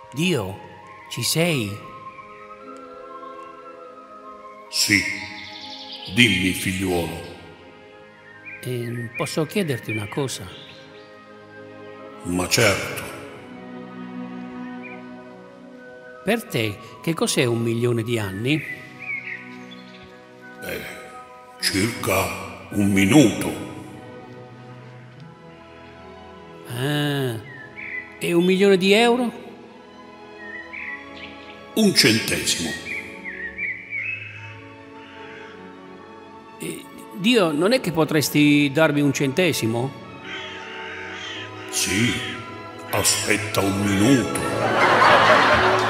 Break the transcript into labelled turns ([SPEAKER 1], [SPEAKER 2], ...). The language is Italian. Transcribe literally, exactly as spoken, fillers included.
[SPEAKER 1] Dio, ci sei?
[SPEAKER 2] Sì, dimmi, figliuolo.
[SPEAKER 1] Eh, posso chiederti una cosa?
[SPEAKER 2] Ma certo.
[SPEAKER 1] Per te, che cos'è un milione di anni?
[SPEAKER 2] Eh, circa un minuto.
[SPEAKER 1] Ah, e un milione di euro?
[SPEAKER 2] Un centesimo.
[SPEAKER 1] Eh, Dio, non è che potresti darmi un centesimo?
[SPEAKER 2] Sì, aspetta un minuto.